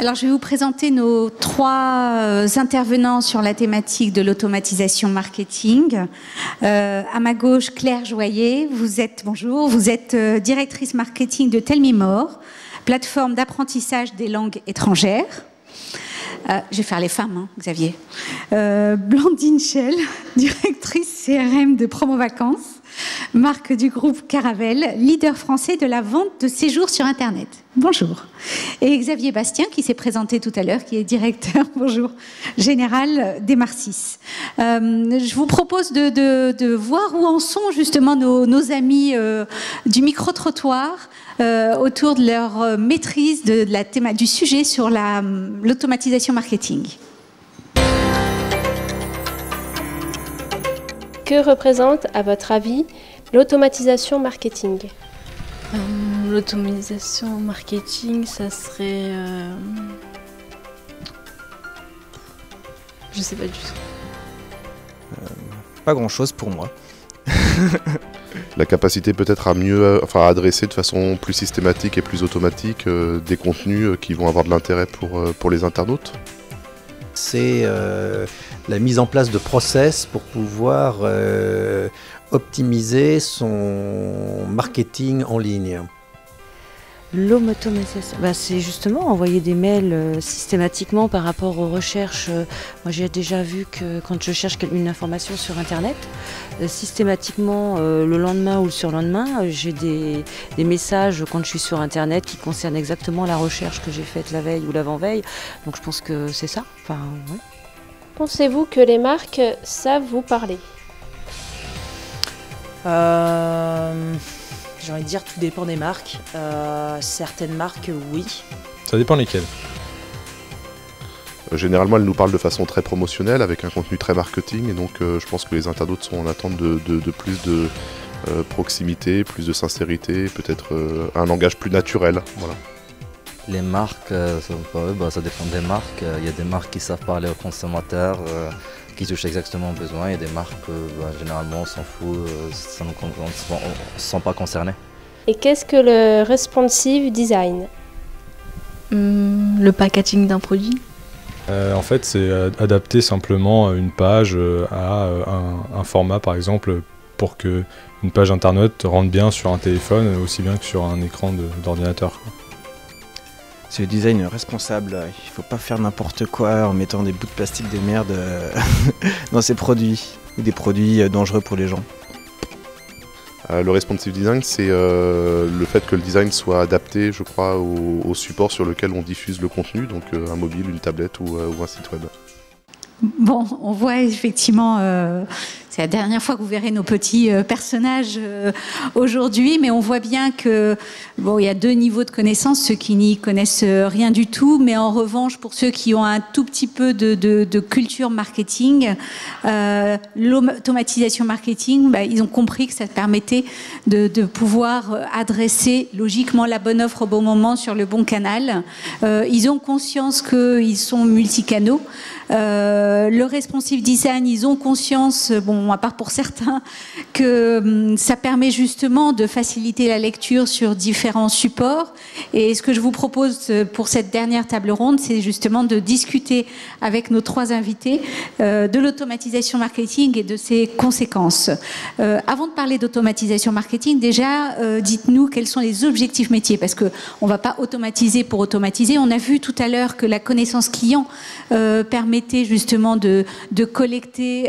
Alors, je vais vous présenter nos trois intervenants sur la thématique de l'automatisation marketing. À ma gauche, Claire Joyer, bonjour, vous êtes directrice marketing de Tell Me More, plateforme d'apprentissage des langues étrangères. Je vais faire les femmes, hein, Xavier. Blandine Schell, directrice CRM de Promo Vacances, marque du groupe Caravelle, leader français de la vente de séjours sur Internet. Bonjour. Et Xavier Bastien, qui s'est présenté tout à l'heure, qui est directeur, bonjour, général d'Emarcis. Je vous propose de voir où en sont justement nos amis du micro-trottoir autour de leur maîtrise du sujet sur l'automatisation marketing. Que représente, à votre avis, l'automatisation marketing ? L'automatisation marketing, ça serait... Je sais pas du tout. Pas grand-chose pour moi. La capacité peut-être à adresser de façon plus systématique et plus automatique des contenus qui vont avoir de l'intérêt pour les internautes. C'est la mise en place de process pour pouvoir optimiser son marketing en ligne. L'automatisation, c'est justement envoyer des mails systématiquement par rapport aux recherches. Moi, j'ai déjà vu que quand je cherche une information sur Internet, systématiquement, le lendemain ou le surlendemain, j'ai des messages quand je suis sur Internet qui concernent exactement la recherche que j'ai faite la veille ou l'avant-veille. Donc, je pense que c'est ça. Enfin, ouais. Pensez-vous que les marques savent vous parler ? J'ai envie de dire, tout dépend des marques. Certaines marques, oui. Ça dépend lesquelles. Généralement, elles nous parlent de façon très promotionnelle, avec un contenu très marketing, et donc je pense que les internautes sont en attente de plus de proximité, plus de sincérité, peut-être un langage plus naturel. Voilà. Les marques, ça dépend des marques. Il y a des marques qui savent parler aux consommateurs, qui touchent exactement aux besoins. Il y a des marques, généralement, on s'en fout, on ne se sent pas concerné. Et qu'est-ce que le responsive design ? Le packaging d'un produit. En fait, c'est adapter simplement une page à un format, par exemple, pour qu'une page internet rentre bien sur un téléphone, aussi bien que sur un écran d'ordinateur. C'est le design responsable. Il ne faut pas faire n'importe quoi en mettant des bouts de plastique de merde dans ses produits, ou des produits dangereux pour les gens. Le responsive design, c'est le fait que le design soit adapté, je crois, au support sur lequel on diffuse le contenu, donc un mobile, une tablette ou un site web. Bon, on voit effectivement, c'est la dernière fois que vous verrez nos petits personnages aujourd'hui, mais on voit bien que il y a deux niveaux de connaissances, ceux qui n'y connaissent rien du tout, mais en revanche, pour ceux qui ont un tout petit peu de culture marketing, l'automatisation marketing, ils ont compris que ça permettait de pouvoir adresser logiquement la bonne offre au bon moment sur le bon canal. Ils ont conscience qu'ils sont multicanaux. Le responsive design, ils ont conscience, à part pour certains, que ça permet justement de faciliter la lecture sur différents supports. Et ce que je vous propose pour cette dernière table ronde, c'est justement de discuter avec nos trois invités de l'automatisation marketing et de ses conséquences. Avant de parler d'automatisation marketing, déjà, dites-nous quels sont les objectifs métiers, parce qu'on ne va pas automatiser pour automatiser. On a vu tout à l'heure que la connaissance client permettait justement de collecter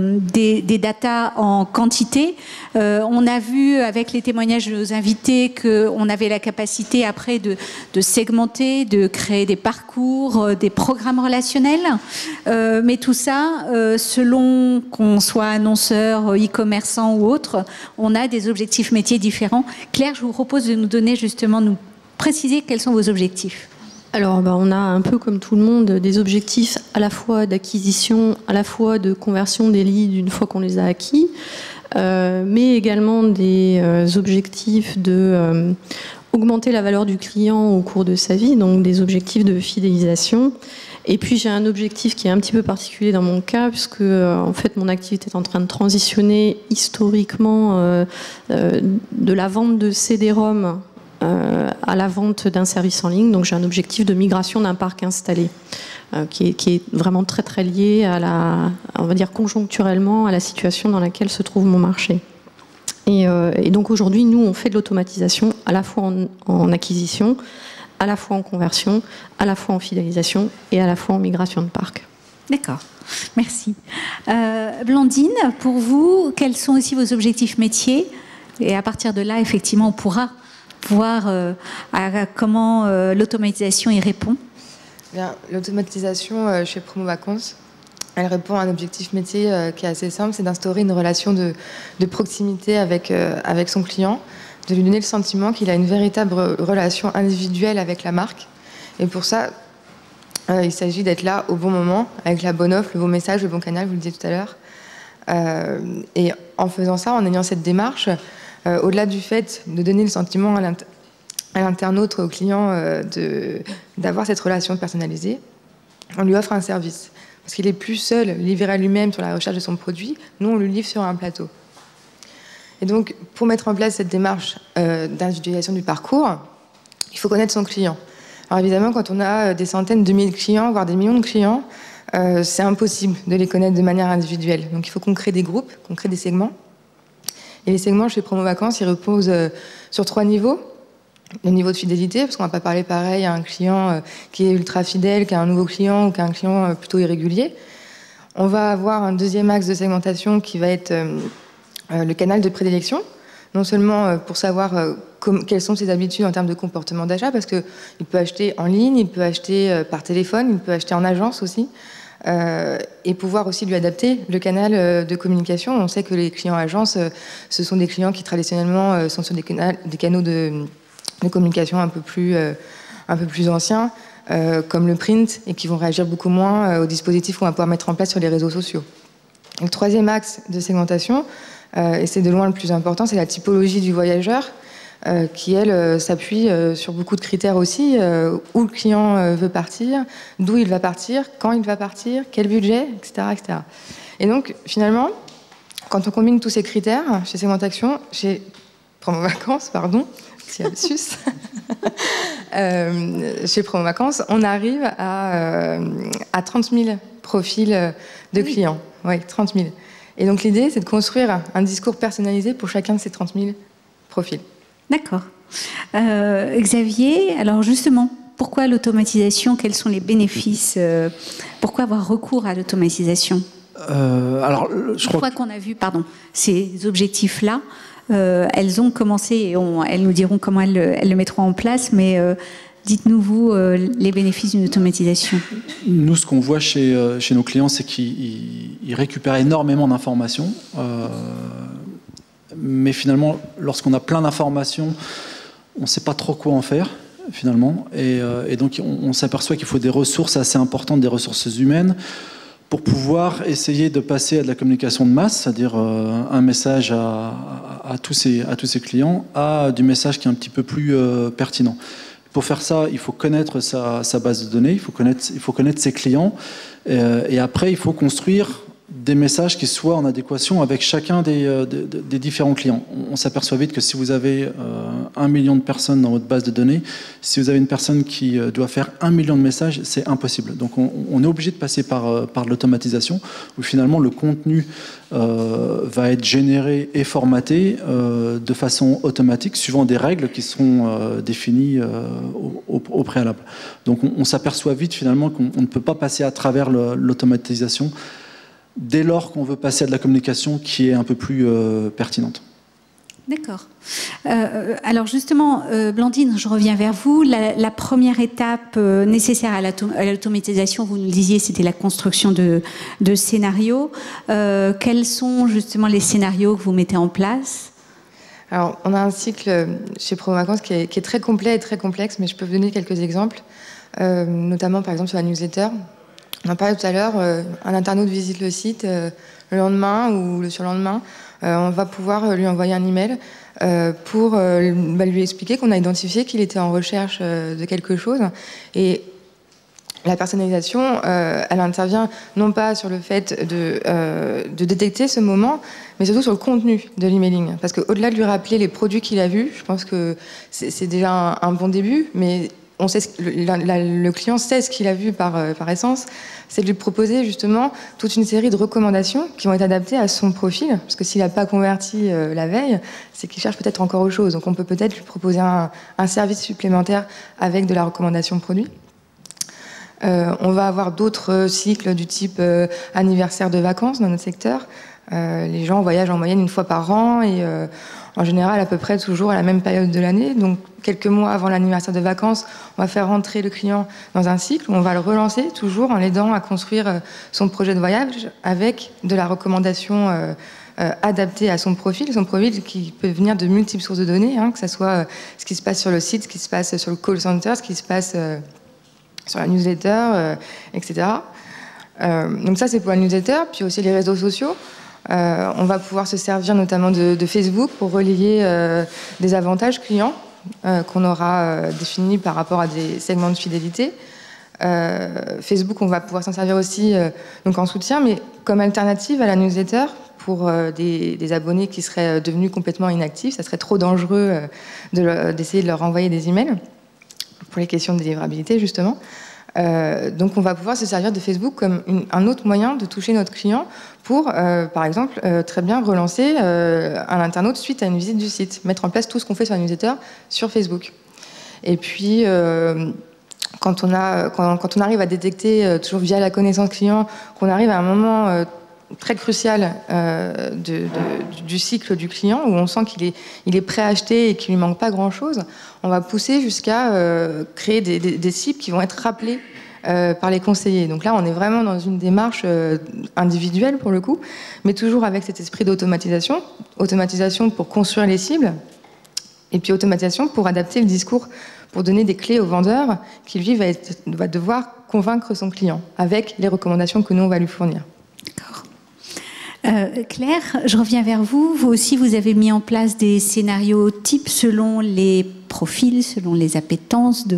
des datas en quantité. On a vu avec les témoignages de nos invités qu'on avait la capacité après de segmenter, de créer des parcours, des programmes relationnels. Mais tout ça, selon qu'on soit annonceur, e-commerçant ou autre, on a des objectifs métiers différents. Claire, je vous propose de nous préciser quels sont vos objectifs. Alors, on a un peu comme tout le monde des objectifs à la fois d'acquisition, à la fois de conversion des leads une fois qu'on les a acquis, mais également des objectifs de augmenter la valeur du client au cours de sa vie, donc des objectifs de fidélisation. Et puis j'ai un objectif qui est un petit peu particulier dans mon cas, puisque en fait mon activité est en train de transitionner historiquement de la vente de CD-ROM à la vente d'un service en ligne. Donc j'ai un objectif de migration d'un parc installé qui est vraiment très très lié à on va dire conjoncturellement à la situation dans laquelle se trouve mon marché. Et donc aujourd'hui, nous, on fait de l'automatisation à la fois en acquisition, à la fois en conversion, à la fois en fidélisation et à la fois en migration de parc. D'accord, merci. Blandine, pour vous, quels sont aussi vos objectifs métiers? Et à partir de là, effectivement, on pourra voir comment l'automatisation y répond. L'automatisation chez Promo Vacances, elle répond à un objectif métier qui est assez simple, c'est d'instaurer une relation de proximité avec son client, de lui donner le sentiment qu'il a une véritable relation individuelle avec la marque. Et pour ça, il s'agit d'être là au bon moment, avec la bonne offre, le bon message, le bon canal, vous le disiez tout à l'heure. Et en faisant ça, en ayant cette démarche, au-delà du fait de donner le sentiment à l'internaute, au client, d'avoir cette relation personnalisée, on lui offre un service. Parce qu'il n'est plus seul, livré à lui-même sur la recherche de son produit. Nous, on le livre sur un plateau. Et donc, pour mettre en place cette démarche d'individualisation du parcours, il faut connaître son client. Alors évidemment, quand on a des centaines de milliers de clients, voire des millions de clients, c'est impossible de les connaître de manière individuelle. Donc il faut qu'on crée des groupes, qu'on crée des segments. Et les segments chez Promo Vacances, ils reposent sur 3 niveaux. Le niveau de fidélité, parce qu'on ne va pas parler pareil à un client qui est ultra fidèle qu'à un nouveau client ou qu'à un client plutôt irrégulier. On va avoir un deuxième axe de segmentation qui va être le canal de prédilection, non seulement pour savoir quelles sont ses habitudes en termes de comportement d'achat, parce qu'il peut acheter en ligne, il peut acheter par téléphone, il peut acheter en agence aussi, et pouvoir aussi lui adapter le canal de communication. On sait que les clients agences, ce sont des clients qui traditionnellement sont sur des canaux de communication un peu plus anciens, comme le print, et qui vont réagir beaucoup moins aux dispositifs qu'on va pouvoir mettre en place sur les réseaux sociaux. Le troisième axe de segmentation, et c'est de loin le plus important, c'est la typologie du voyageur, qui, elle, s'appuie sur beaucoup de critères aussi, où le client veut partir, d'où il va partir, quand il va partir, quel budget, etc., etc. Et donc, finalement, quand on combine tous ces critères, chez Segmentation, chez Promo Vacances, pardon, chez Promo Vacances, on arrive à 30 000 profils de clients. Oui, 30 000. Et donc l'idée, c'est de construire un discours personnalisé pour chacun de ces 30 000 profils. D'accord. Xavier, alors justement, pourquoi l'automatisation? Quels sont les bénéfices? Pourquoi avoir recours à l'automatisation? Je crois qu'on a vu, ces objectifs-là, elles ont commencé et elles nous diront comment elles le mettront en place, mais dites-nous, vous, les bénéfices d'une automatisation. Nous, ce qu'on voit chez nos clients, c'est qu'ils récupèrent énormément d'informations. Mais finalement, lorsqu'on a plein d'informations, on ne sait pas trop quoi en faire, finalement. Et donc, on s'aperçoit qu'il faut des ressources assez importantes, des ressources humaines, pour pouvoir essayer de passer à de la communication de masse, c'est-à-dire un message à tous ces clients, à du message qui est un petit peu plus pertinent. Pour faire ça, il faut connaître sa base de données, il faut connaître ses clients, et après, il faut construire des messages qui soient en adéquation avec chacun des différents clients. On s'aperçoit vite que si vous avez 1 million de personnes dans votre base de données, si vous avez une personne qui doit faire 1 million de messages, c'est impossible. Donc on est obligé de passer par l'automatisation, où finalement le contenu va être généré et formaté de façon automatique, suivant des règles qui seront définies au préalable. Donc on s'aperçoit vite finalement qu'on ne peut pas passer à travers l'automatisation dès lors qu'on veut passer à de la communication qui est un peu plus pertinente. D'accord. Alors justement, Blandine, je reviens vers vous. La première étape nécessaire à l'automatisation, vous nous disiez, c'était la construction de scénarios. Quels sont justement les scénarios que vous mettez en place? Alors, on a un cycle chez Promo Vacances qui est très complet et très complexe, mais je peux vous donner quelques exemples, notamment par exemple sur la newsletter. On en parlait tout à l'heure, un internaute visite le site le lendemain ou le surlendemain, on va pouvoir lui envoyer un email pour lui expliquer qu'on a identifié qu'il était en recherche de quelque chose. Et La personnalisation, elle intervient non pas sur le fait de détecter ce moment, mais surtout sur le contenu de l'emailing. Parce qu'au-delà de lui rappeler les produits qu'il a vus, je pense que c'est déjà un bon début, mais on sait le client sait ce qu'il a vu par essence, c'est de lui proposer justement toute une série de recommandations qui vont être adaptées à son profil, parce que s'il n'a pas converti la veille, c'est qu'il cherche peut-être encore autre chose. Donc on peut peut-être lui proposer un service supplémentaire avec de la recommandation de produit. On va avoir d'autres cycles du type anniversaire de vacances dans notre secteur. Les gens voyagent en moyenne une fois par an et en général à peu près toujours à la même période de l'année. Donc quelques mois avant l'anniversaire de vacances, on va faire rentrer le client dans un cycle où on va le relancer toujours en l'aidant à construire son projet de voyage avec de la recommandation adaptée à son profil qui peut venir de multiples sources de données, que ce soit ce qui se passe sur le site, ce qui se passe sur le call center, ce qui se passe sur la newsletter, etc. Donc ça, c'est pour la newsletter, puis aussi les réseaux sociaux. On va pouvoir se servir notamment de Facebook pour relayer des avantages clients qu'on aura définis par rapport à des segments de fidélité. Facebook, on va pouvoir s'en servir aussi donc en soutien, mais comme alternative à la newsletter pour des abonnés qui seraient devenus complètement inactifs. Ça serait trop dangereux d'essayer de leur envoyer des emails pour les questions de délivrabilité, justement. Donc on va pouvoir se servir de Facebook comme un autre moyen de toucher notre client pour, par exemple, très bien relancer un internaute suite à une visite du site, mettre en place tout ce qu'on fait sur la newsletter sur Facebook. Et puis, quand on arrive à détecter, toujours via la connaissance client, qu'on arrive à un moment très crucial du cycle du client, où on sent qu'il est prêt à acheter et qu'il ne lui manque pas grand-chose, on va pousser jusqu'à créer des cibles qui vont être rappelées par les conseillers. Donc là, on est vraiment dans une démarche individuelle pour le coup, mais toujours avec cet esprit d'automatisation. Automatisation pour construire les cibles, et puis automatisation pour adapter le discours, pour donner des clés au vendeur qui, lui, va devoir convaincre son client avec les recommandations que nous, on va lui fournir. D'accord. Claire, je reviens vers vous. Vous aussi, vous avez mis en place des scénarios types selon les profils, selon les appétences de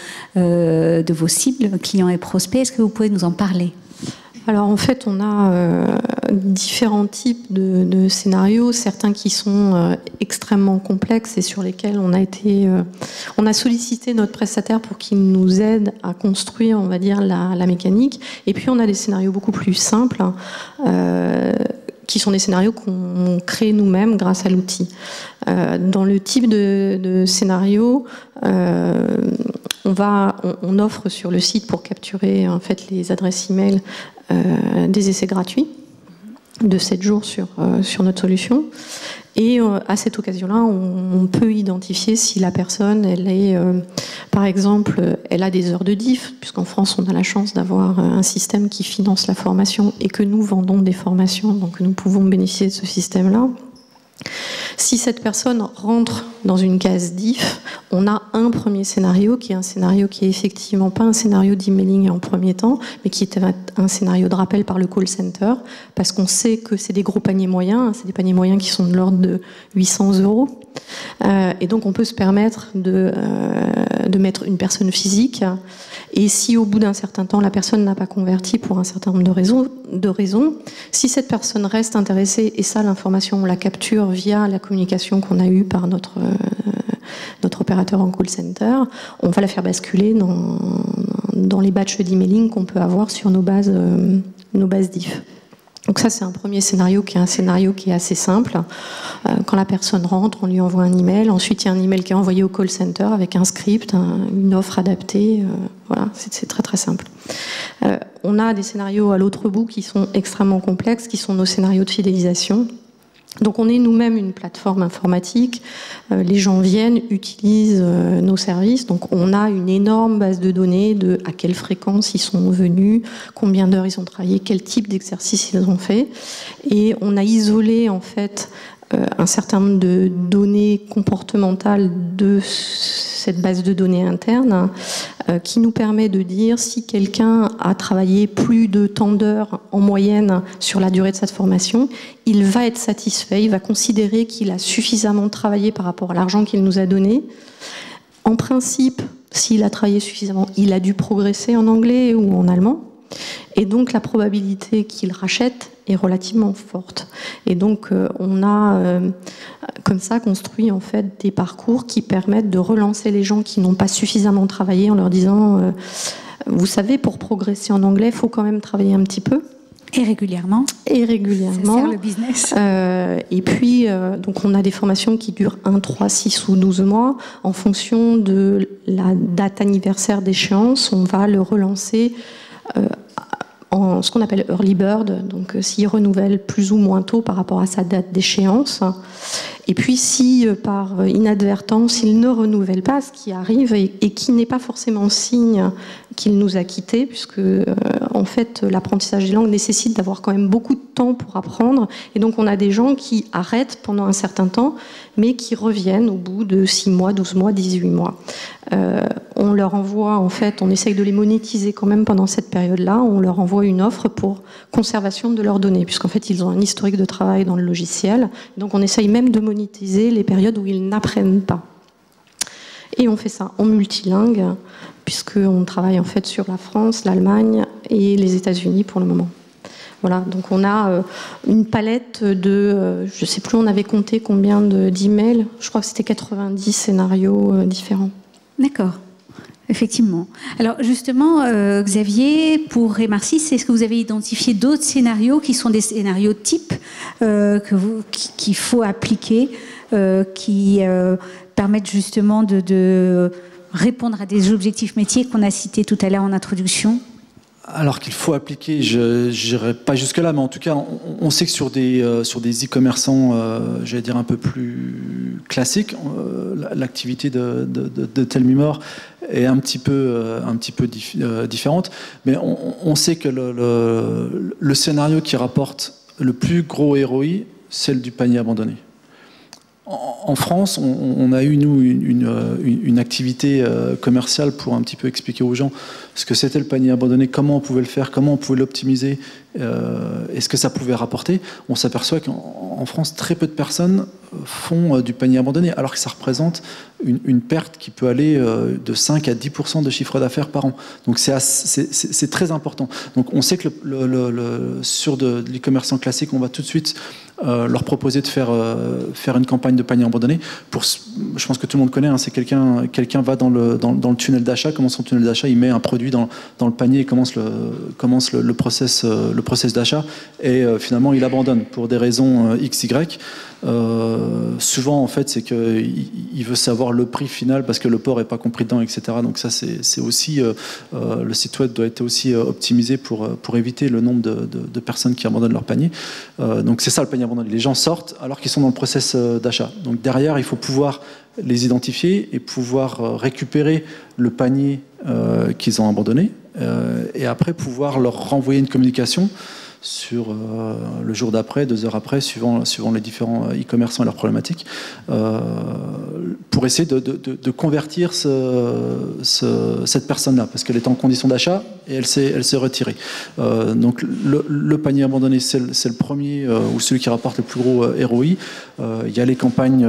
vos cibles, clients et prospects. Est-ce que vous pouvez nous en parler ? Alors en fait, on a différents types de scénarios, certains qui sont extrêmement complexes et sur lesquels on a sollicité notre prestataire pour qu'il nous aide à construire, on va dire, la mécanique. Et puis on a des scénarios beaucoup plus simples, qui sont des scénarios qu'on crée nous-mêmes grâce à l'outil. Dans le type de scénario, on offre sur le site pour capturer en fait les adresses email des essais gratuits de 7 jours sur notre solution. Et à cette occasion-là, on peut identifier si la personne, par exemple, elle a des heures de diff, puisqu'en France, on a la chance d'avoir un système qui finance la formation et que nous vendons des formations, donc nous pouvons bénéficier de ce système-là. Si cette personne rentre dans une case diff, on a un premier scénario qui est effectivement pas un scénario d'emailing en premier temps, mais qui est un scénario de rappel par le call center, parce qu'on sait que c'est des gros paniers moyens, c'est des paniers moyens qui sont de l'ordre de 800 €. Et donc on peut se permettre de mettre une personne physique. Et si au bout d'un certain temps la personne n'a pas converti pour un certain nombre de raisons, si cette personne reste intéressée, et ça l'information on la capture via la communication qu'on a eue par notre opérateur en call center, on va la faire basculer dans les batchs d'emailing qu'on peut avoir sur nos bases diff. Donc ça, c'est un premier scénario qui est assez simple. Quand la personne rentre, on lui envoie un email. Ensuite, il y a un email qui est envoyé au call center avec un script, une offre adaptée. Voilà, c'est très très simple. On a des scénarios à l'autre bout qui sont extrêmement complexes, qui sont nos scénarios de fidélisation. Donc on est nous-mêmes une plateforme informatique, les gens viennent, utilisent nos services, donc on a une énorme base de données de à quelle fréquence ils sont venus, combien d'heures ils ont travaillé, quel type d'exercice ils ont fait, et on a isolé en fait un certain nombre de données comportementales de cette base de données interne qui nous permet de dire si quelqu'un a travaillé plus de tant d'heures en moyenne sur la durée de cette formation, il va être satisfait, il va considérer qu'il a suffisamment travaillé par rapport à l'argent qu'il nous a donné. En principe, S'il a travaillé suffisamment, il a dû progresser en anglais ou en allemand. Et donc la probabilité qu'il rachète est relativement forte. Et donc on a comme ça construit en fait des parcours qui permettent de relancer les gens qui n'ont pas suffisamment travaillé en leur disant vous savez, pour progresser en anglais, il faut quand même travailler un petit peu. Et régulièrement. Et régulièrement. Ça sert le business. Et puis, donc on a des formations qui durent 1, 3, 6 ou 12 mois. En fonction de la date anniversaire d'échéance, on va le relancer en ce qu'on appelle early bird, donc s'il renouvelle plus ou moins tôt par rapport à sa date d'échéance. Et puis si par inadvertance il ne renouvelle pas, ce qui arrive et qui n'est pas forcément signe qu'il nous a quittés, puisque en fait l'apprentissage des langues nécessite d'avoir quand même beaucoup de temps pour apprendre, et donc on a des gens qui arrêtent pendant un certain temps, mais qui reviennent au bout de 6 mois, 12 mois, 18 mois. On leur envoie, en fait, on essaye de les monétiser quand même pendant cette période-là, on leur envoie une offre pour conservation de leurs données, puisqu'en fait ils ont un historique de travail dans le logiciel, donc on essaye même de monétiser les périodes où ils n'apprennent pas. Et on fait ça en multilingue, puisqu'on travaille en fait sur la France, l'Allemagne et les États-Unis pour le moment. Voilà, donc on a une palette de, je ne sais plus, on avait compté combien d'emails, je crois que c'était 90 scénarios différents. D'accord, effectivement. Alors justement, Xavier, pour Remarsis, est-ce que vous avez identifié d'autres scénarios qui sont des scénarios types qu'il faut appliquer, qui permettent justement de répondre à des objectifs métiers qu'on a cités tout à l'heure en introduction? Alors qu'il faut appliquer, je n'irai pas jusque-là, mais en tout cas, on sait que sur des e-commerçants, j'allais dire un peu plus classiques, l'activité de Tell-Me-More est un petit peu différente, mais on sait que le scénario qui rapporte le plus gros ROI, c'est le du panier abandonné. En France, on a eu, nous, une activité commerciale pour un petit peu expliquer aux gens ce que c'était le panier abandonné, comment on pouvait le faire, comment on pouvait l'optimiser, et ce que ça pouvait rapporter. On s'aperçoit qu'en France, très peu de personnes font du panier abandonné, alors que ça représente une perte qui peut aller de 5 à 10% de chiffre d'affaires par an. Donc c'est très important. Donc on sait que sur de l'e-commerçant classique, on va tout de suite leur proposer de faire une campagne de panier abandonné. Je pense que tout le monde connaît, hein, c'est quelqu'un va dans le tunnel d'achat, commence son tunnel d'achat, il met un produit dans le panier et commence le process d'achat, et finalement il abandonne pour des raisons XY. Souvent en fait c'est qu'il veut savoir le prix final parce que le port n'est pas compris dedans, etc. Donc ça c'est aussi le site web doit être aussi optimisé pour éviter le nombre de personnes qui abandonnent leur panier. Donc c'est ça le panier abandonné. Les gens sortent alors qu'ils sont dans le process d'achat. Donc derrière il faut pouvoir les identifier et pouvoir récupérer le panier qu'ils ont abandonné, et après pouvoir leur renvoyer une communication sur le jour d'après, 2 heures après, suivant les différents e-commerçants et leurs problématiques, pour essayer de convertir cette personne-là, parce qu'elle était en condition d'achat et elle s'est retirée. Donc le panier abandonné, c'est le premier, ou celui qui rapporte le plus gros ROI. Il y a les campagnes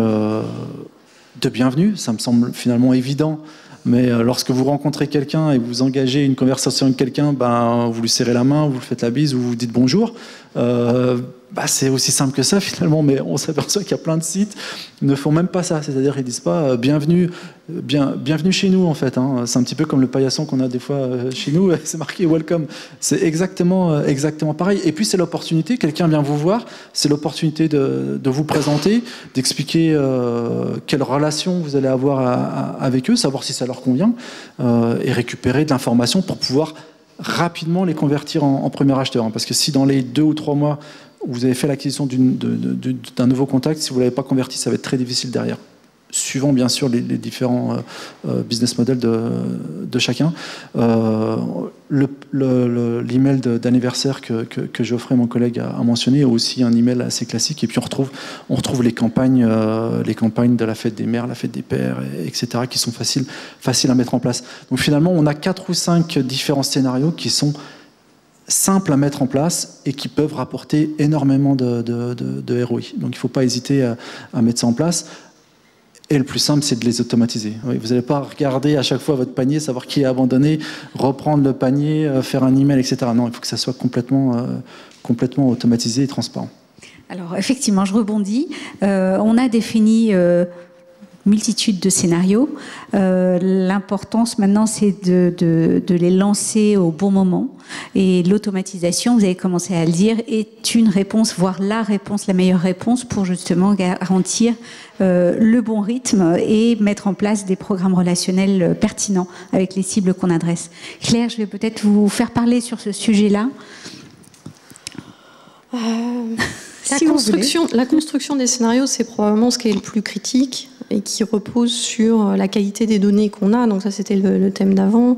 de bienvenue, ça me semble finalement évident. Mais lorsque vous rencontrez quelqu'un et vous engagez une conversation avec quelqu'un, vous lui serrez la main, vous lui faites la bise ou vous dites bonjour. C'est aussi simple que ça finalement, mais on s'aperçoit qu'il y a plein de sites qui ne font même pas ça. C'est-à-dire qu'ils ne disent pas bienvenue chez nous en fait. Hein. C'est un petit peu comme le paillasson qu'on a des fois chez nous, c'est marqué welcome. C'est exactement pareil. Et puis c'est l'opportunité, quelqu'un vient vous voir, c'est l'opportunité de vous présenter, d'expliquer quelle relation vous allez avoir avec eux, savoir si ça leur convient, et récupérer de l'information pour pouvoir rapidement les convertir en premier acheteur. Parce que si dans les 2 ou 3 mois, vous avez fait l'acquisition d'un nouveau contact, si vous ne l'avez pas converti, ça va être très difficile derrière. Suivant bien sûr les différents business models de chacun. L'email d'anniversaire que Geoffrey, mon collègue, a mentionné, est aussi un email assez classique. Et puis on retrouve les campagnes de la fête des mères, la fête des pères, etc., qui sont faciles à mettre en place. Donc finalement, on a 4 ou 5 différents scénarios qui sont simples à mettre en place et qui peuvent rapporter énormément de ROI. Donc il ne faut pas hésiter à mettre ça en place. Et le plus simple, c'est de les automatiser. Oui, vous n'allez pas regarder à chaque fois votre panier, savoir qui est abandonné, reprendre le panier, faire un email, etc. Non, il faut que ça soit complètement automatisé et transparent. Alors effectivement, je rebondis. On a défini multitude de scénarios. L'importance maintenant, c'est de les lancer au bon moment. Et l'automatisation, vous avez commencé à le dire, est une réponse, voire la réponse, la meilleure réponse pour justement garantir le bon rythme et mettre en place des programmes relationnels pertinents avec les cibles qu'on adresse. Claire, je vais peut-être vous faire parler sur ce sujet-là. La construction des scénarios, c'est probablement ce qui est le plus critique et qui repose sur la qualité des données qu'on a. Donc ça, c'était le thème d'avant.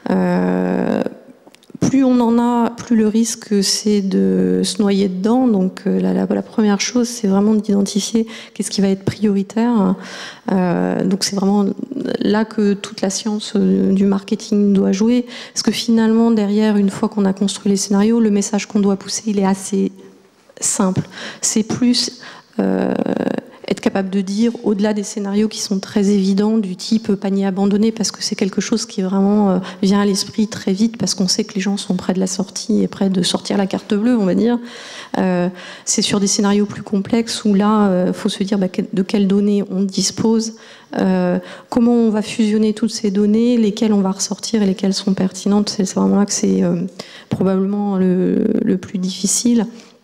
Plus on en a, plus le risque c'est de se noyer dedans. Donc la première chose, c'est vraiment d'identifier qu'est-ce qui va être prioritaire. Donc c'est vraiment là que toute la science du marketing doit jouer. Parce que finalement, derrière, une fois qu'on a construit les scénarios, le message qu'on doit pousser, il est assez simple. C'est plus être capable de dire, au-delà des scénarios qui sont très évidents, du type panier abandonné, parce que c'est quelque chose qui vraiment vient à l'esprit très vite, parce qu'on sait que les gens sont près de la sortie et près de sortir la carte bleue, on va dire. C'est sur des scénarios plus complexes où là, faut se dire de quelles données on dispose, comment on va fusionner toutes ces données, lesquelles on va ressortir et lesquelles sont pertinentes. C'est vraiment là que c'est probablement le plus difficile.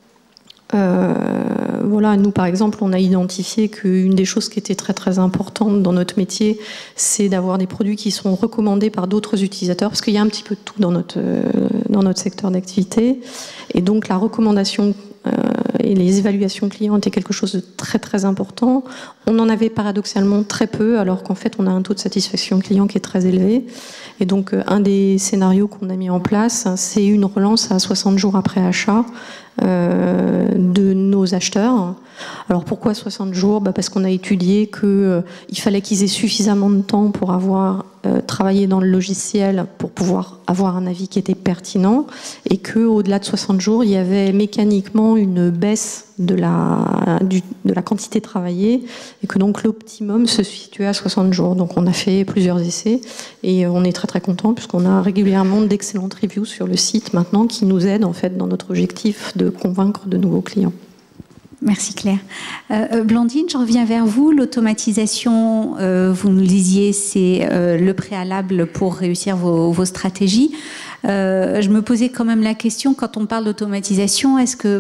Voilà, nous par exemple, on a identifié qu'une des choses qui était très très importante dans notre métier, c'est d'avoir des produits qui sont recommandés par d'autres utilisateurs, parce qu'il y a un petit peu de tout dans notre secteur d'activité, et donc la recommandation et les évaluations clients étaient quelque chose de très très important. On en avait paradoxalement très peu, alors qu'en fait on a un taux de satisfaction client qui est très élevé. Et donc un des scénarios qu'on a mis en place, c'est une relance à 60 jours après achat de nos acheteurs. Alors pourquoi 60 jours ? Parce qu'on a étudié qu'il fallait qu'ils aient suffisamment de temps pour avoir travaillé dans le logiciel pour pouvoir avoir un avis qui était pertinent, et qu'au-delà de 60 jours, il y avait mécaniquement une baisse de la quantité travaillée, et que donc l'optimum se situait à 60 jours. Donc on a fait plusieurs essais et on est très très content, puisqu'on a régulièrement d'excellentes reviews sur le site maintenant qui nous aident en fait dans notre objectif de convaincre de nouveaux clients. Merci Claire. Blandine, je reviens vers vous. L'automatisation, vous nous le disiez, c'est le préalable pour réussir vos stratégies. Je me posais quand même la question, quand on parle d'automatisation, est-ce que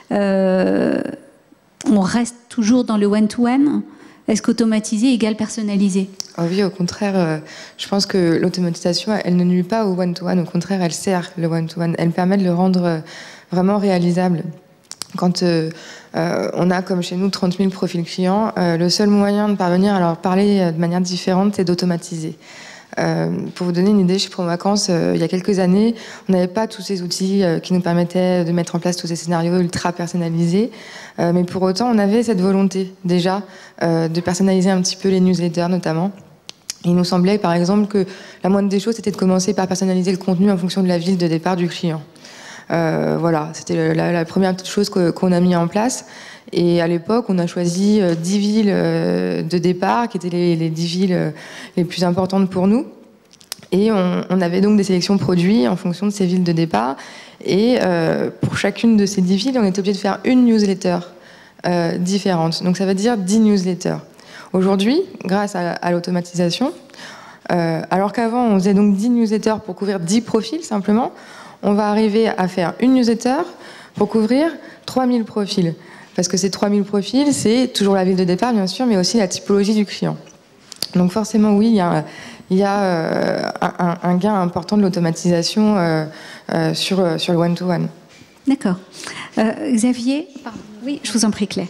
on reste toujours dans le one-to-one ? Est-ce qu'automatiser égale personnaliser ? Oh oui, au contraire, je pense que l'automatisation, elle ne nuit pas au one-to-one. Au contraire, elle sert le one-to-one. Elle permet de le rendre vraiment réalisable. Quand on a, comme chez nous, 30 000 profils clients, le seul moyen de parvenir à leur parler de manière différente, c'est d'automatiser. Pour vous donner une idée, chez ProMoVacances, il y a quelques années, on n'avait pas tous ces outils qui nous permettaient de mettre en place tous ces scénarios ultra personnalisés. Mais pour autant, on avait cette volonté déjà de personnaliser un petit peu les newsletters notamment. Il nous semblait, par exemple, que la moindre des choses, c'était de commencer par personnaliser le contenu en fonction de la ville de départ du client. Voilà, c'était la première petite chose qu'on a mis en place. Et à l'époque, on a choisi 10 villes de départ, qui étaient les 10 villes les plus importantes pour nous. Et on avait donc des sélections produits en fonction de ces villes de départ. Et pour chacune de ces 10 villes, on était obligé de faire une newsletter différente. Donc ça veut dire 10 newsletters. Aujourd'hui, grâce à l'automatisation, alors qu'avant, on faisait donc 10 newsletters pour couvrir 10 profils simplement, on va arriver à faire une newsletter pour couvrir 3000 profils. Parce que ces 3000 profils, c'est toujours la ville de départ, bien sûr, mais aussi la typologie du client. Donc forcément, oui, il y a un gain important de l'automatisation sur le one-to-one. D'accord. Xavier, pardon. Oui, je vous en prie, Claire.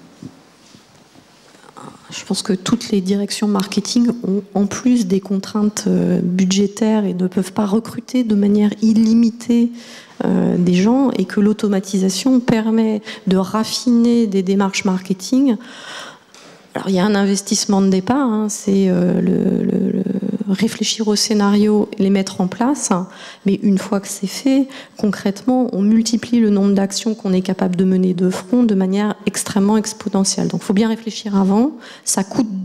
Je pense que toutes les directions marketing ont en plus des contraintes budgétaires et ne peuvent pas recruter de manière illimitée des gens, et que l'automatisation permet de raffiner des démarches marketing. Alors il y a un investissement de départ, hein, c'est réfléchir au scénario, les mettre en place, mais une fois que c'est fait, concrètement, on multiplie le nombre d'actions qu'on est capable de mener de front de manière extrêmement exponentielle. Donc il faut bien réfléchir avant, ça coûte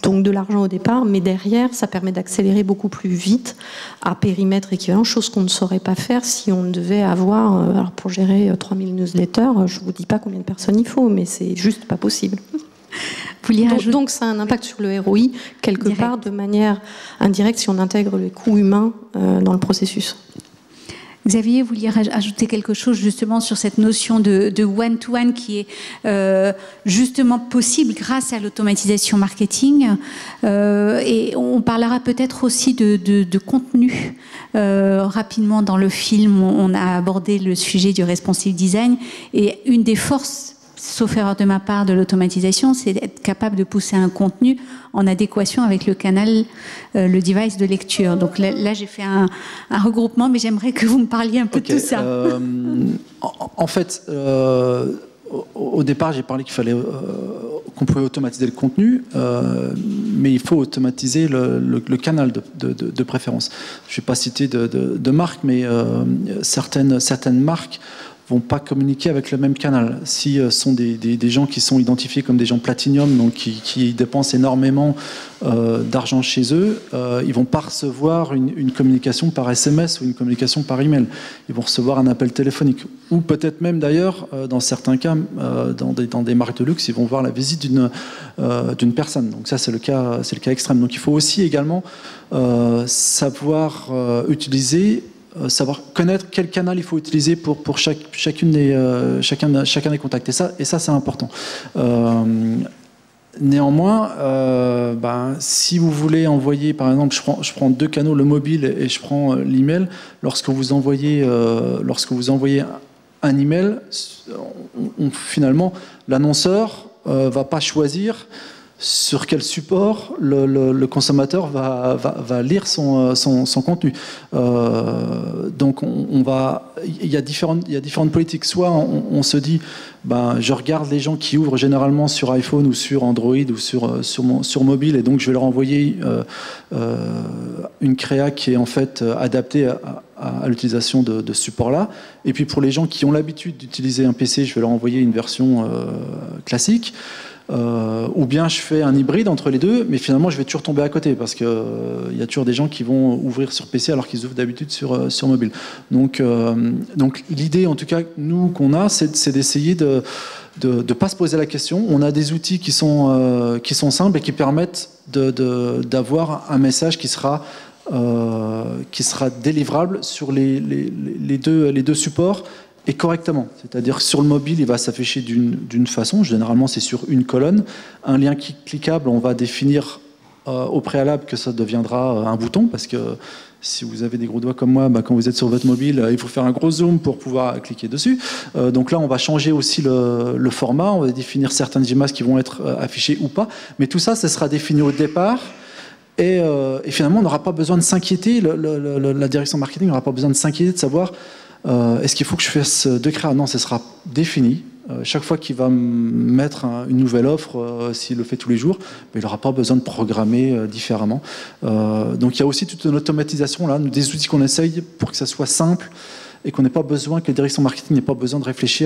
donc de l'argent au départ, mais derrière, ça permet d'accélérer beaucoup plus vite à périmètre équivalent, chose qu'on ne saurait pas faire si on devait avoir, alors pour gérer 3000 newsletters, je ne vous dis pas combien de personnes il faut, mais c'est juste pas possible. Donc ça a un impact sur le ROI, quelque part, de manière indirecte, si on intègre les coûts humains dans le processus. Xavier, vous vouliez ajouter quelque chose justement sur cette notion de one-to-one qui est justement possible grâce à l'automatisation marketing. Et on parlera peut-être aussi de contenu. Rapidement dans le film, on a abordé le sujet du responsive design. Et une des forces, sauf erreur de ma part, de l'automatisation, c'est d'être capable de pousser un contenu en adéquation avec le canal, le device de lecture. Donc là j'ai fait un regroupement, mais j'aimerais que vous me parliez un peu de tout ça. En fait, au départ, j'ai parlé qu'il fallait qu'on pouvait automatiser le contenu, mais il faut automatiser le canal de préférence. Je ne vais pas citer de marque, mais certaines marques vont pas communiquer avec le même canal. Si sont des gens qui sont identifiés comme des gens platinium, donc qui dépensent énormément d'argent chez eux, ils vont pas recevoir une communication par SMS ou une communication par email. Ils vont recevoir un appel téléphonique. Ou peut-être même d'ailleurs, dans certains cas, dans des marques de luxe, ils vont voir la visite d'une personne. Donc ça, c'est le cas extrême. Donc il faut aussi également savoir utiliser, savoir connaître quel canal il faut utiliser pour chacun des contacts. Et ça c'est important. Néanmoins, si vous voulez envoyer, par exemple, je prends deux canaux, le mobile et je prends l'email. Lorsque vous envoyez un email, finalement, l'annonceur va pas choisir sur quel support le consommateur va lire son contenu. Donc il y a différentes politiques. Soit on se dit, je regarde les gens qui ouvrent généralement sur iPhone ou sur Android ou sur mobile, et donc je vais leur envoyer une créa qui est en fait adaptée à l'utilisation de ce support-là. Et puis pour les gens qui ont l'habitude d'utiliser un PC, je vais leur envoyer une version classique. Ou bien je fais un hybride entre les deux, mais finalement je vais toujours tomber à côté parce qu'il y a toujours des gens qui vont ouvrir sur PC alors qu'ils ouvrent d'habitude sur mobile. Donc l'idée, en tout cas, nous, qu'on a, c'est d'essayer de ne pas se poser la question. On a des outils qui sont simples et qui permettent d'avoir un message qui sera délivrable sur les deux supports, et correctement. C'est-à-dire sur le mobile, il va s'afficher d'une façon, généralement c'est sur une colonne. Un lien cliquable, on va définir au préalable que ça deviendra un bouton, parce que si vous avez des gros doigts comme moi, quand vous êtes sur votre mobile, il faut faire un gros zoom pour pouvoir cliquer dessus. Donc là, on va changer aussi le format, on va définir certaines images qui vont être affichées ou pas, mais tout ça, ça sera défini au départ. Et finalement, on n'aura pas besoin de s'inquiéter, la direction marketing n'aura pas besoin de s'inquiéter de savoir est-ce qu'il faut que je fasse deux créas? Non, ce sera défini. Chaque fois qu'il va mettre une nouvelle offre, s'il le fait tous les jours, il n'aura pas besoin de programmer différemment. Donc il y a aussi toute une automatisation, là, des outils qu'on essaye pour que ça soit simple et qu'on n'ait pas besoin, que la direction marketing n'ait pas besoin de réfléchir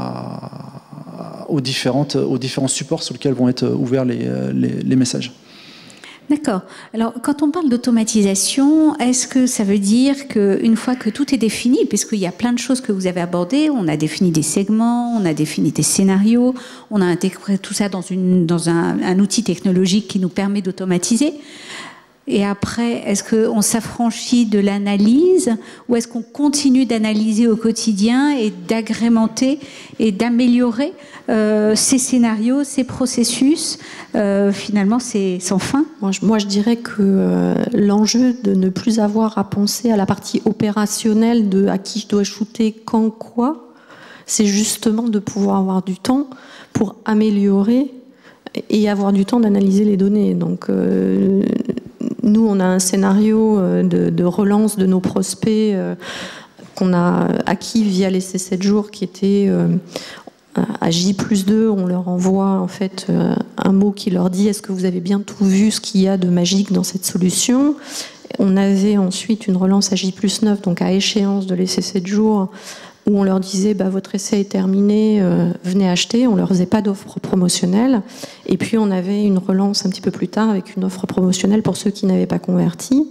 aux différents supports sur lesquels vont être ouverts les messages. D'accord. Alors, quand on parle d'automatisation, est-ce que ça veut dire qu'une fois que tout est défini, puisqu'il y a plein de choses que vous avez abordées, on a défini des segments, on a défini des scénarios, on a intégré tout ça dans un outil technologique qui nous permet d'automatiser, et après, est-ce qu'on s'affranchit de l'analyse ou est-ce qu'on continue d'analyser au quotidien et d'agrémenter et d'améliorer ces scénarios, ces processus? Finalement, c'est sans fin. Moi, je dirais que l'enjeu de ne plus avoir à penser à la partie opérationnelle de à qui je dois shooter, quand, quoi, c'est justement de pouvoir avoir du temps pour améliorer et avoir du temps d'analyser les données. Donc, nous, on a un scénario de relance de nos prospects qu'on a acquis via les C7 jours qui était à J+2, on leur envoie en fait un mot qui leur dit est-ce que vous avez bien tout vu ce qu'il y a de magique dans cette solution. On avait ensuite une relance à J+9, donc à échéance de les C7 jours, où on leur disait votre essai est terminé, venez acheter. On ne leur faisait pas d'offre promotionnelle. Et puis on avait une relance un petit peu plus tard avec une offre promotionnelle pour ceux qui n'avaient pas converti.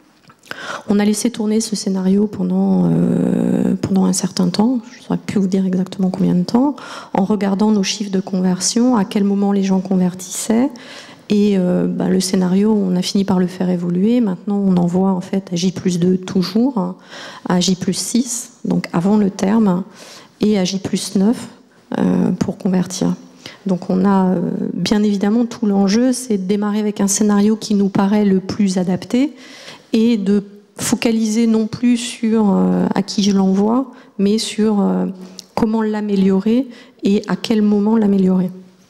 On a laissé tourner ce scénario pendant un certain temps, je ne saurais plus vous dire exactement combien de temps, en regardant nos chiffres de conversion, à quel moment les gens convertissaient. Et le scénario, on a fini par le faire évoluer. Maintenant, on envoie en fait à J+2 toujours, à J+6, donc avant le terme, et à J+9 pour convertir. Donc on a bien évidemment tout l'enjeu, c'est de démarrer avec un scénario qui nous paraît le plus adapté et de focaliser non plus sur à qui je l'envoie, mais sur comment l'améliorer et à quel moment l'améliorer.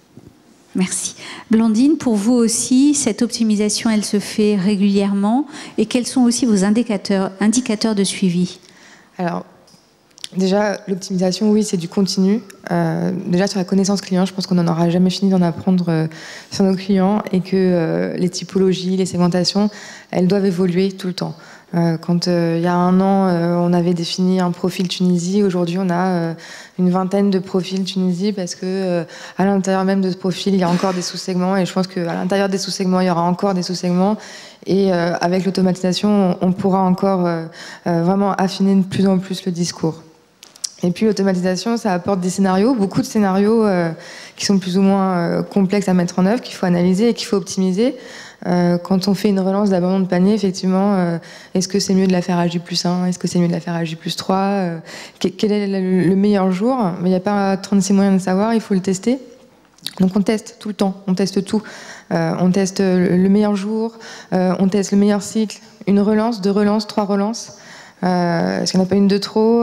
Merci. Blandine, pour vous aussi, cette optimisation, elle se fait régulièrement. Et quels sont aussi vos indicateurs de suivi? Alors, déjà, l'optimisation, oui, c'est du continu. Déjà, sur la connaissance client, je pense qu'on n'en aura jamais fini d'en apprendre sur nos clients et que les typologies, les segmentations, elles doivent évoluer tout le temps. Quand il y a un an, on avait défini un profil Tunisie, aujourd'hui on a une vingtaine de profils Tunisie parce que à l'intérieur même de ce profil, il y a encore des sous-segments et je pense qu'à l'intérieur des sous-segments, il y aura encore des sous-segments et avec l'automatisation, on pourra encore vraiment affiner de plus en plus le discours. Et puis l'automatisation, ça apporte des scénarios, beaucoup de scénarios qui sont plus ou moins complexes à mettre en œuvre, qu'il faut analyser et qu'il faut optimiser. Quand on fait une relance d'abandon de panier, effectivement, est-ce que c'est mieux de la faire à J+1? Est-ce que c'est mieux de la faire à J+3? Quel est le meilleur jour? Mais il n'y a pas 36 moyens de savoir, il faut le tester. Donc on teste tout le temps, on teste tout. On teste le meilleur jour, on teste le meilleur cycle, une relance, 2 relances, 3 relances. Est-ce qu'il n'y en a pas une de trop?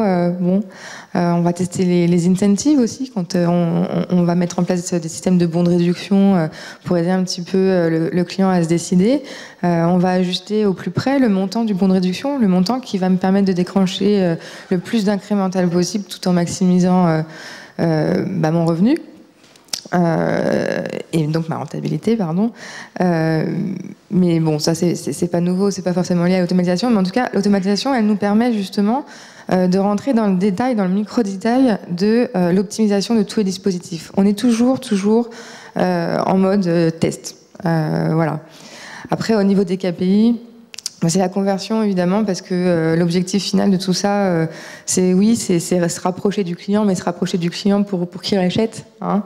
On va tester les incentives aussi, quand on va mettre en place des systèmes de bons de réduction pour aider un petit peu le client à se décider. On va ajuster au plus près le montant du bon de réduction, le montant qui va me permettre de déclencher le plus d'incrémental possible tout en maximisant mon revenu. Et donc ma rentabilité, pardon. Mais bon, ça c'est pas nouveau, c'est pas forcément lié à l'automatisation, mais en tout cas l'automatisation, elle nous permet justement de rentrer dans le détail, dans le micro-détail de l'optimisation de tous les dispositifs. On est toujours en mode test. Voilà. Après, au niveau des KPI, c'est la conversion évidemment, parce que l'objectif final de tout ça, c'est se rapprocher du client, mais se rapprocher du client pour qu'il achète, hein,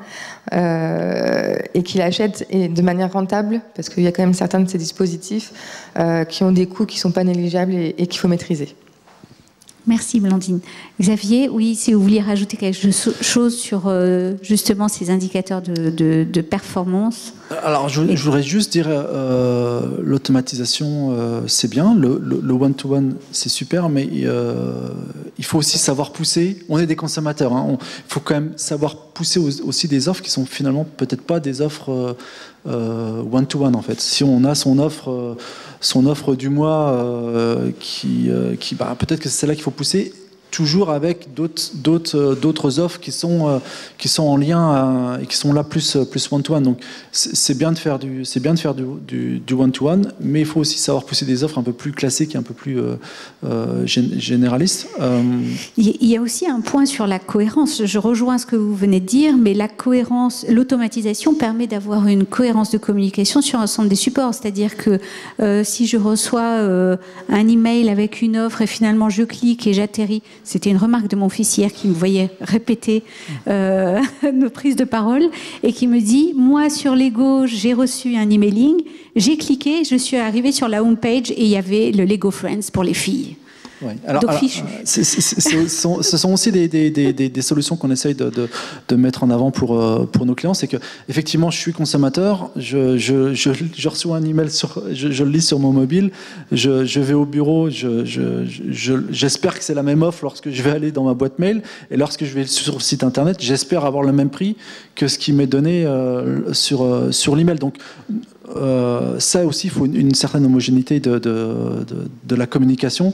et qu'il achète de manière rentable, parce qu'il y a quand même certains de ces dispositifs qui ont des coûts qui ne sont pas négligeables et qu'il faut maîtriser. Merci Blandine. Xavier, oui, si vous vouliez rajouter quelque chose sur justement ces indicateurs de performance. Alors je voudrais juste dire, l'automatisation c'est bien, le one-to-one c'est super, mais il faut aussi savoir pousser. On est des consommateurs, hein, il faut quand même savoir pousser aussi des offres qui sont finalement peut-être pas des offres one-to-one en fait. Si on a son offre du mois peut-être que c'est celle-là qu'il faut pousser, toujours avec d'autres offres qui sont en lien et qui sont là plus one-to-one. Donc c'est bien de faire du one-to-one, mais il faut aussi savoir pousser des offres un peu plus classiques et un peu plus généralistes. Il y a aussi un point sur la cohérence. Je rejoins ce que vous venez de dire, mais la cohérence, l'automatisation permet d'avoir une cohérence de communication sur l'ensemble des supports. C'est-à-dire que si je reçois un email avec une offre et finalement je clique et j'atterris. C'était une remarque de mon fils hier qui me voyait répéter nos prises de parole et qui me dit, moi sur Lego, j'ai reçu un emailing, j'ai cliqué, je suis arrivée sur la home page et il y avait le Lego Friends pour les filles. Oui. Alors, ce sont aussi des solutions qu'on essaye de mettre en avant pour nos clients. C'est que effectivement, je suis consommateur, je reçois un email, je le lis sur mon mobile, je vais au bureau, j'espère que c'est la même offre lorsque je vais aller dans ma boîte mail, et lorsque je vais sur le site internet, j'espère avoir le même prix que ce qui m'est donné sur l'email. Donc ça aussi, il faut une certaine homogénéité de la communication.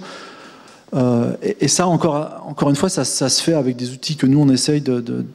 Et ça, encore une fois, ça se fait avec des outils que nous, on essaye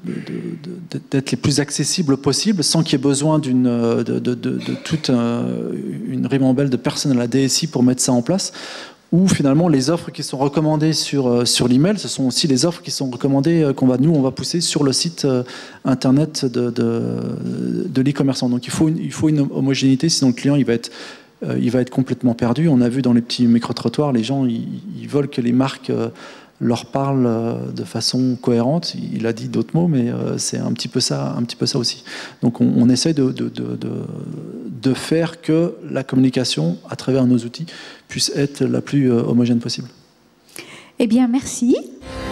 d'être les plus accessibles possibles, sans qu'il y ait besoin de toute une ribambelle de personnes à la DSI pour mettre ça en place, où finalement les offres qui sont recommandées sur l'email, ce sont aussi les offres qui sont recommandées on va pousser sur le site internet de l'e-commerçant. Donc il faut une homogénéité, sinon le client il va être complètement perdu. On a vu dans les petits micro-trottoirs, les gens ils veulent que les marques leur parlent de façon cohérente. Il a dit d'autres mots, mais c'est un petit peu ça aussi. Donc on essaye de faire que la communication à travers nos outils puisse être la plus homogène possible. Eh bien, merci.